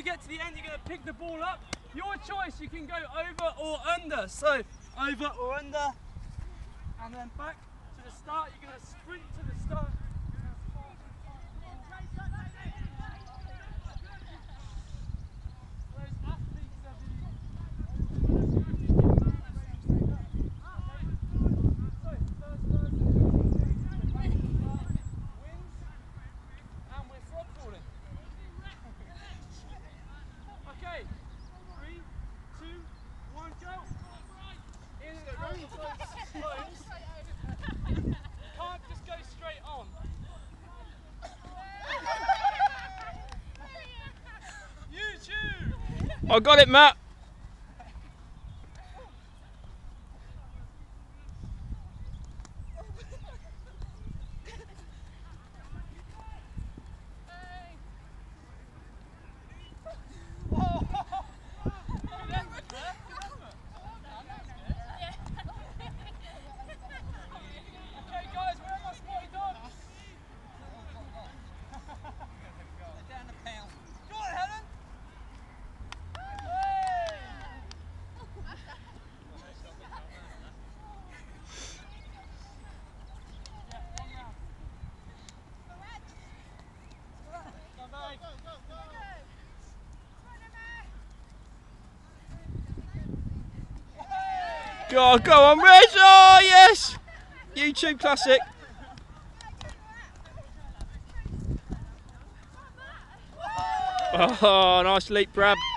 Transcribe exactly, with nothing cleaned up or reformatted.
we get to the end, you're going to pick the ball up. Your choice, you can go over or under. So, over or under. And then back to the start. You're going to sprint to the start. I got it, Matt. Go, go on, Reg! Oh, yes! YouTube classic. Oh, nice leap grab.